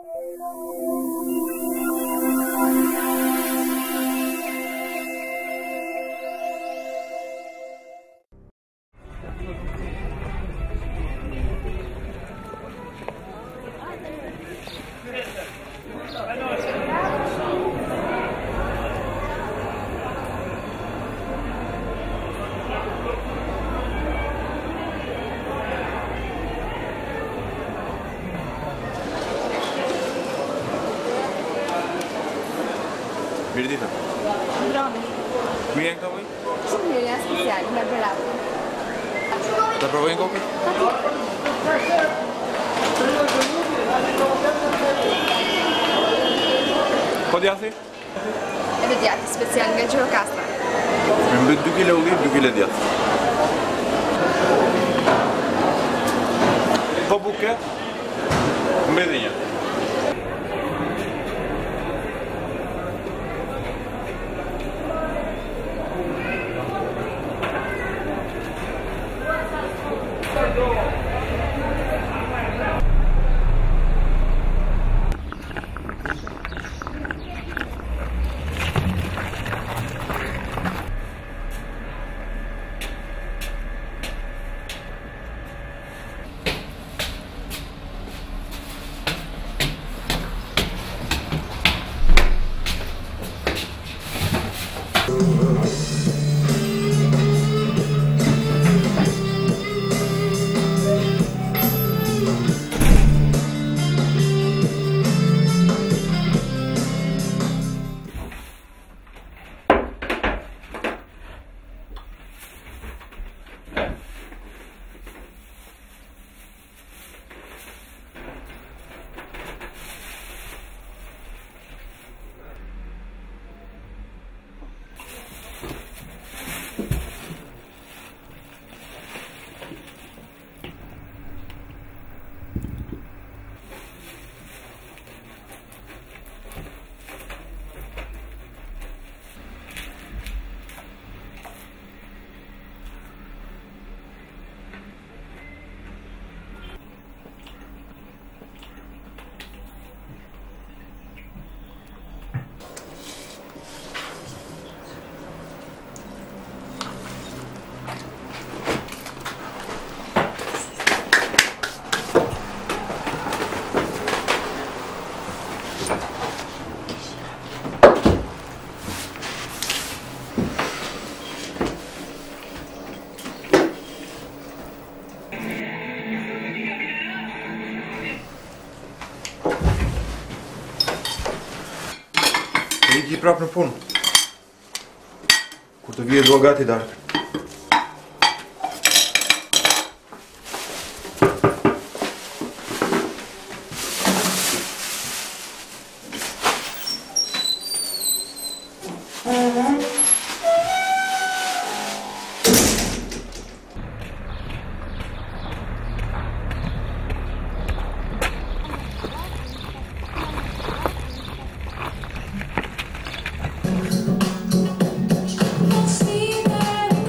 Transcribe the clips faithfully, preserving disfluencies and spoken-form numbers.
Mirdita. Androne. Mirë janë këta vaj? Shumë mirë, janë special, me bravo. Ta provojnë kokë? Po djathi? Edhe djathi, special nga Gjirokastra. Me mbet dy kilo ullip, dy kilo djath. Po buke? Mbeti një. Riki prapë në punë. Kur të vije dua gati darkë. See that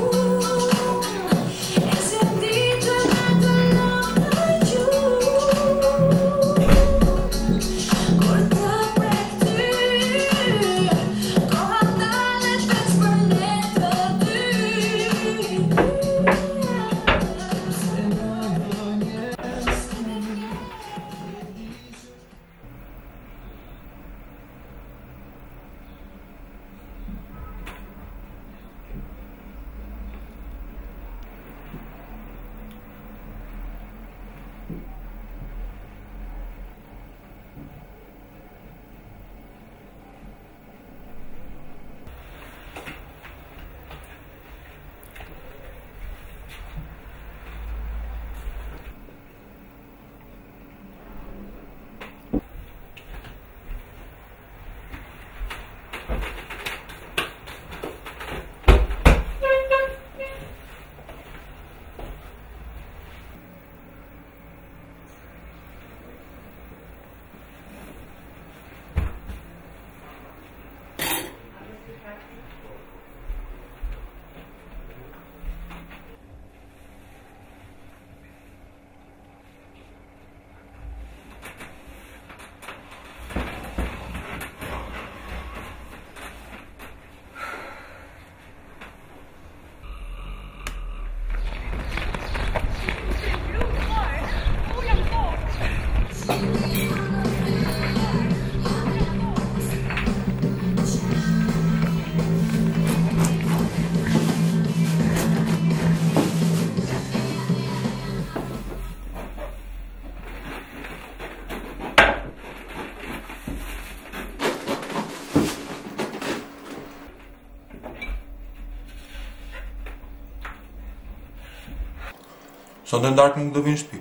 Sonte ndark nuk do vinë në shtëpi.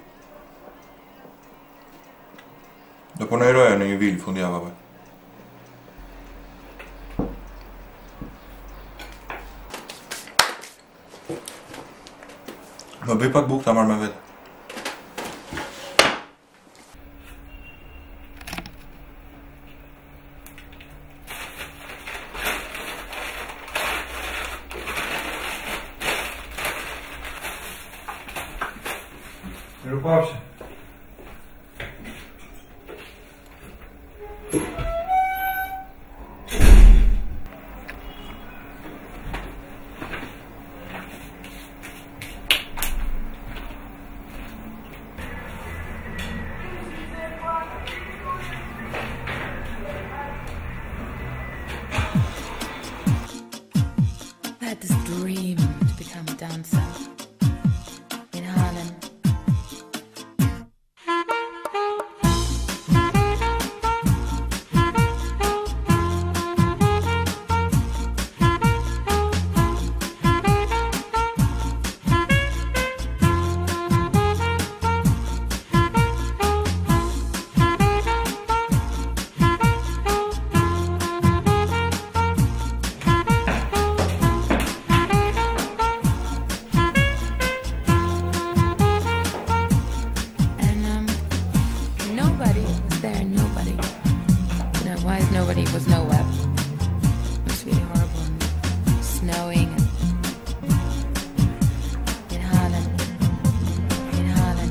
Do punoj roja në një vilë fundjavave. Më bëj pak bukë ta marr me vete. Mirupafshim. I had this dream to become a dancer in Harlem. Nobody was nowhere. It was really horrible. And snowing in Harlem. In Harlem.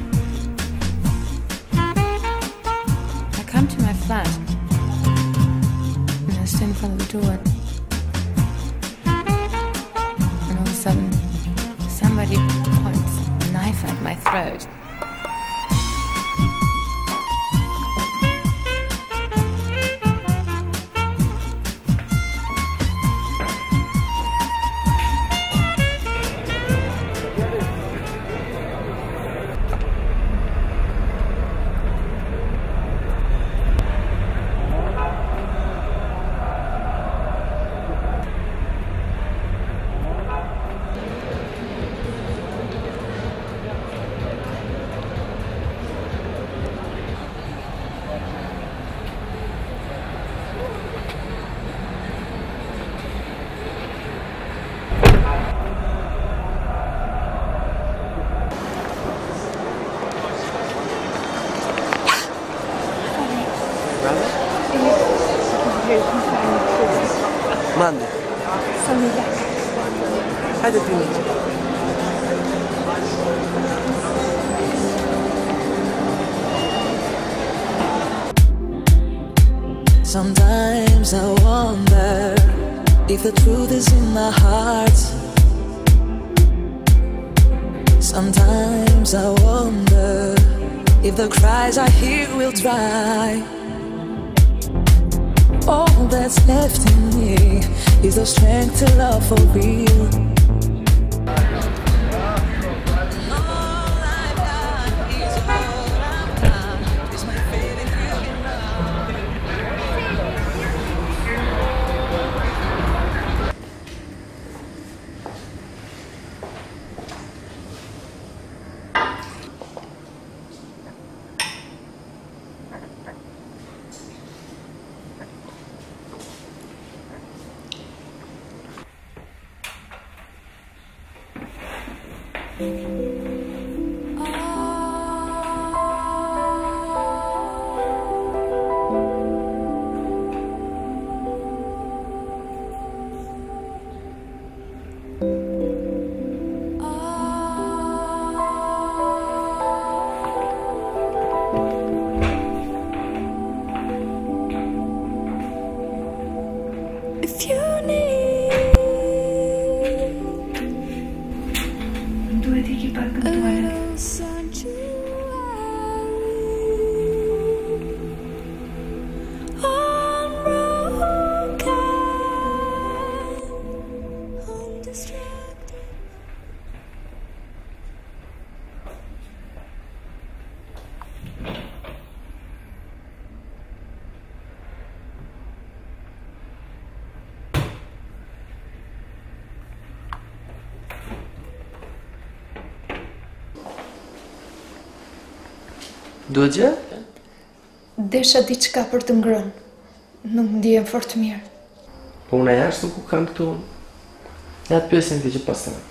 I come to my flat and I stand in front of the door. And all of a sudden, somebody points a knife at my throat. Mande. Sono Jack. Hadi dinleyeceğim. Sometimes I wonder if the truth is in my heart. Sometimes I wonder if the cries I hear will dry. All that's left in me is the strength to love for real. If you need, Due di chi parla. Duhet gjë? Desha diçka për të ngrënë. Nuk ndihem fort mirë. Po unë jashtë ku kam këtu. Ja të pyesin ti që pas të.